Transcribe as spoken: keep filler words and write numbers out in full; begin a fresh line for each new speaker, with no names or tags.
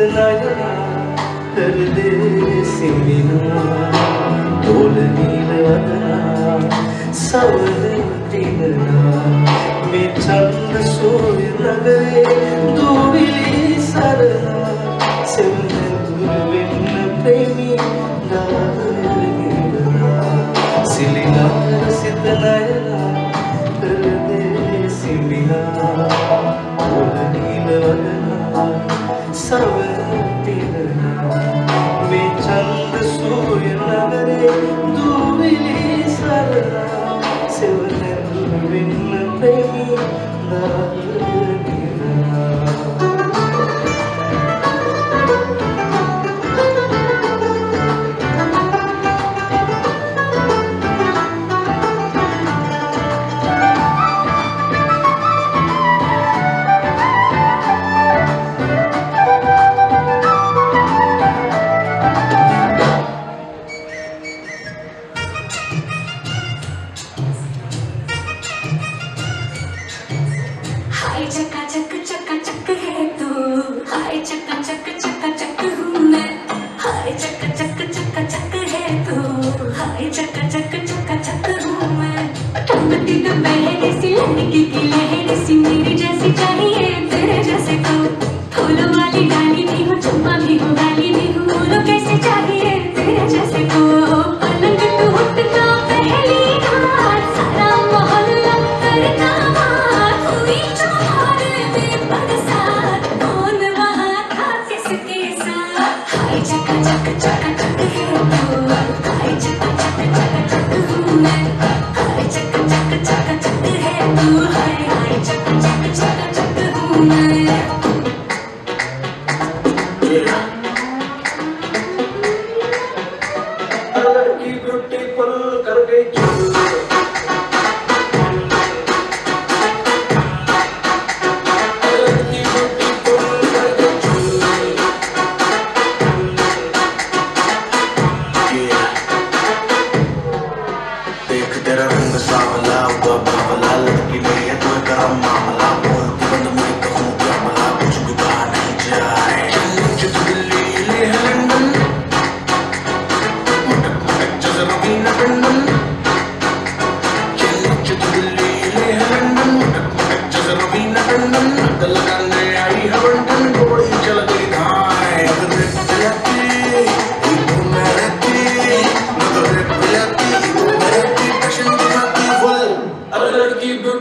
सितनायला परदेसी मीना डोल नीलवदना सवरतीना मी चंद सूर्य नगरे दूविली सरना सिवने दुर्विन्न प्रेमी गायना सिलिना सितनायला परदेसी मीना डोल नीलवदना सवरतीना मी चंद सूर्य नगरे दूविली सरना सिवने दुर्विन्न प्रेमी गायना
हाय चका चक चका चक है तू, हाय चका चक चका चक हूँ मैं, हाय चका चक चका चक है तू, हाय चका चक चका चक हूँ मैं। ठुमकती तो बहरे सी लड़की की लहरे सी मेरी जैसी चाहिए तेरे जैसे को, फूलों वाली डाली भी हो चुम्मा भी हो गाली भी हो, बोलो कैसे चाहिए तेरे जैसे को। पलंग तो उठना पहली रात सारा मोहल्ला करता बात हुई चका चक चका चक है तू, हाय चका चक चका चक हूँ मैं, हाय चका चक चका चक है तू, हाय हाय चका चक चका चक हूँ मैं।
लड़की ब्यूटीफुल कर गई
तेरा रंग सावला हुआ बावला लड़की नहीं है कोई गरम मामला बोलती बंद मैं कहूँ क्या भला कुछ भी कहा नहीं जाए मुझे तो दिल्ली ले है लंदन मटक मटक जैसे रवीना टंडन मुझे तो दिल्ली ले है लंदन मटक मटक जैसे रवीना टंडन अकल लगाने आई है बंटन घोड़ी चल गई धाए अगर रे पियाती वो मैं रहती अगर रे पियाती वो मैं रहती लड़की